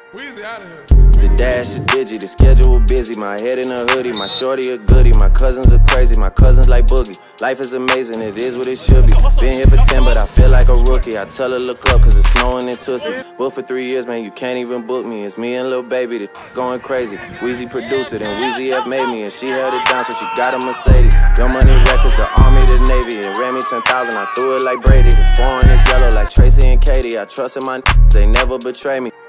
Weezy out of here. The dash is digi, the schedule busy. My head in a hoodie, my shorty a goodie. My cousins are crazy, my cousins like Boogie. Life is amazing, it is what it should be. Been here for 10, but I feel like a rookie. I tell her look up, cause it's snowing in Tootsies. Booked for 3 years, man, you can't even book me. It's me and Lil Baby, the going crazy. Weezy produced it, and Weezy F made me. And she held it down, so she got a Mercedes. Young Money Records, the Army, the Navy. It ran me 10,000, I threw it like Brady. The foreign is yellow like Tracy and Katie. I trust in my they never betray me.